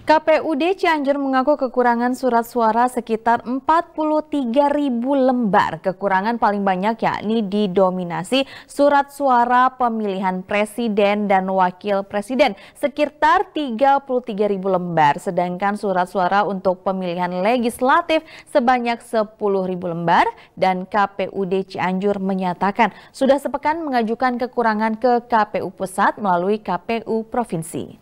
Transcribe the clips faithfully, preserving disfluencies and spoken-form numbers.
K P U D Cianjur mengaku kekurangan surat suara sekitar empat puluh tiga ribu lembar. Kekurangan paling banyak yakni didominasi surat suara pemilihan presiden dan wakil presiden sekitar tiga puluh tiga ribu lembar. Sedangkan surat suara untuk pemilihan legislatif sebanyak sepuluh ribu lembar dan K P U D Cianjur menyatakan sudah sepekan mengajukan kekurangan ke K P U Pusat melalui K P U Provinsi.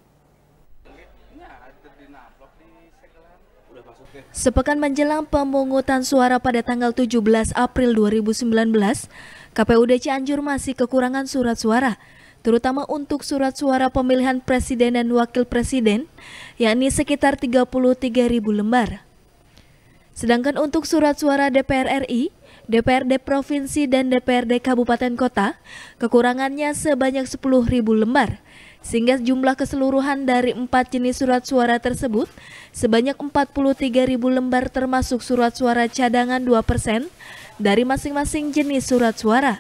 Sepekan menjelang pemungutan suara pada tanggal tujuh belas April dua ribu sembilan belas, K P U D Cianjur masih kekurangan surat suara, terutama untuk surat suara pemilihan presiden dan wakil presiden, yakni sekitar tiga puluh tiga ribu lembar. Sedangkan untuk surat suara D P R R I, D P R D Provinsi dan D P R D Kabupaten Kota, kekurangannya sebanyak sepuluh ribu lembar. Sehingga jumlah keseluruhan dari empat jenis surat suara tersebut sebanyak empat puluh tiga ribu lembar termasuk surat suara cadangan dua persen dari masing-masing jenis surat suara.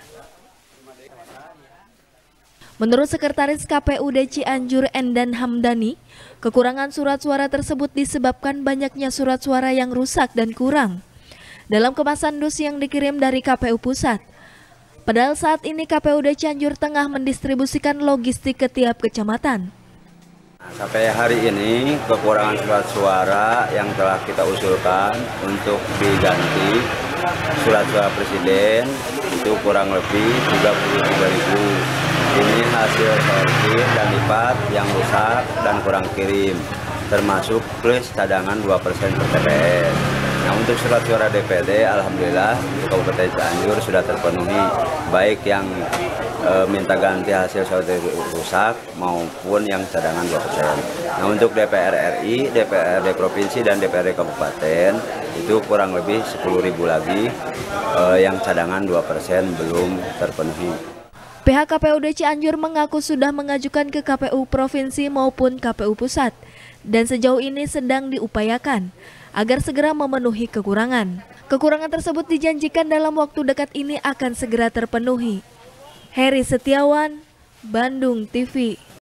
Menurut Sekretaris K P U D Cianjur Endan Hamdani, kekurangan surat suara tersebut disebabkan banyaknya surat suara yang rusak dan kurang dalam kemasan dus yang dikirim dari K P U Pusat. Padahal saat ini K P U D Cianjur tengah mendistribusikan logistik ke tiap kecamatan. Sampai hari ini kekurangan surat suara yang telah kita usulkan untuk diganti surat suara presiden itu kurang lebih tiga puluh tiga ribu. Ini hasil sortir dan lipat yang rusak dan kurang kirim, termasuk plus cadangan dua persen per T P S. Nah, untuk surat suara D P D, alhamdulillah di Kabupaten Cianjur sudah terpenuhi, baik yang e, minta ganti hasil sortir rusak maupun yang cadangan dua persen. Nah, untuk D P R R I, D P R D Provinsi dan D P R D Kabupaten itu kurang lebih sepuluh ribu lagi e, yang cadangan dua persen belum terpenuhi. Pihak K P U D Cianjur mengaku sudah mengajukan ke K P U Provinsi maupun K P U Pusat dan sejauh ini sedang diupayakan agar segera memenuhi kekurangan. Kekurangan tersebut dijanjikan dalam waktu dekat ini akan segera terpenuhi. Heri Setiawan, Bandung T V.